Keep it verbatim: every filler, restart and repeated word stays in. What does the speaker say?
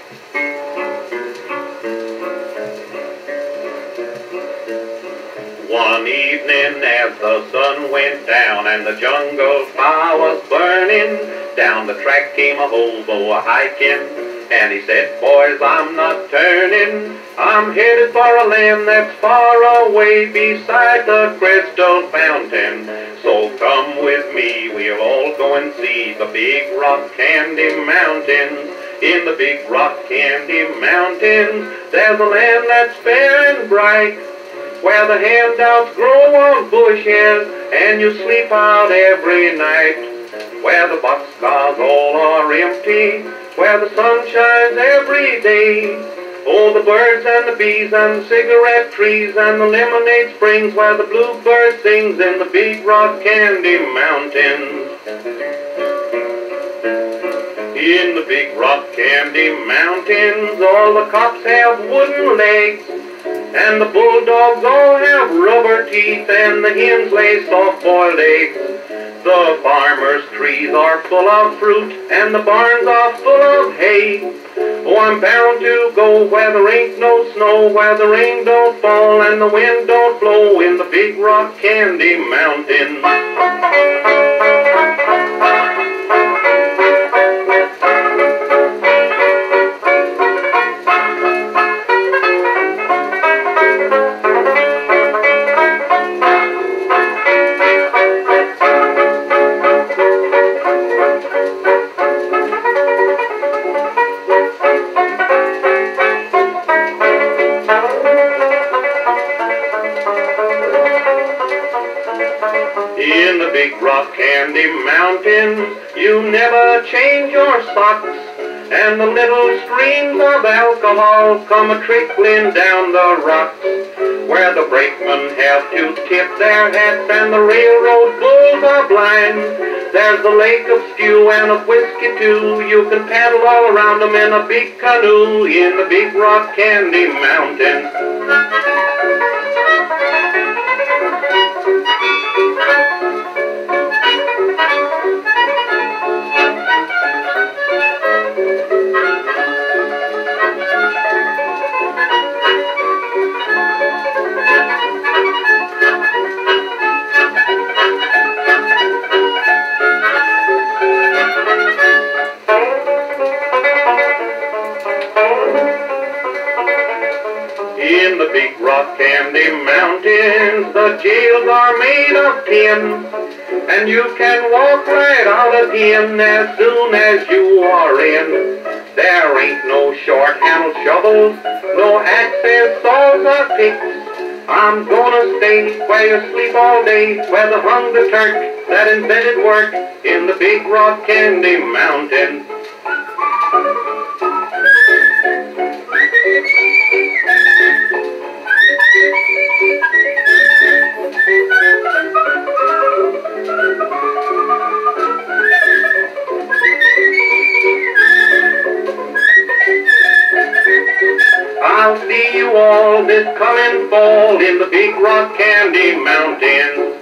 One evening as the sun went down and the jungle fire was burning, down the track came a hobo a-hiking, and he said, boys, I'm not turning. I'm headed for a land that's far away beside the crystal fountain. So come with me, we'll all go and see the big rock candy mountains. In the big rock candy mountains, there's a land that's fair and bright, where the handouts grow on bushes and you sleep out every night, where the boxcars all are empty, where the sun shines every day. Oh, the birds and the bees and the cigarette trees and the lemonade springs, where the bluebird sings in the big rock candy mountains. In the big rock candy mountains, all the cops have wooden legs, and the bulldogs all have rubber teeth, and the hens lay soft-boiled eggs. The farmers' trees are full of fruit, and the barns are full of hay. Oh, I'm bound to go where there ain't no snow, where the rain don't fall and the wind don't blow, in the big rock candy mountains. In the big rock candy mountains, you never change your socks, and the little streams of alcohol come a-trickling down the rocks, where the brakemen have to tip their hats and the railroad bulls are blind. There's a lake of stew and of whiskey too, you can paddle all around them in a big canoe, in the big rock candy mountains. In the big rock candy mountains, the jails are made of tin, and you can walk right out again as soon as you are in. There ain't no short-handled shovels, no access saws or picks. I'm gonna stay where you sleep all day, where the hungry Turk that invented work, in the big rock candy mountains. I'll see you all this coming fall in the big rock candy mountains.